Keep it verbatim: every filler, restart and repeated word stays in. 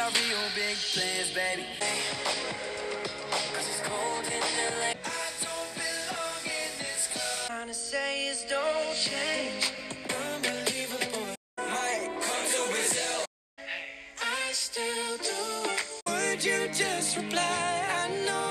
got real big plans, baby. Cause it's cold in L A. I don't belong in this club. Trying to say is don't change. Unbelievable. Might come to Brazil. I still do. Would you just reply? I know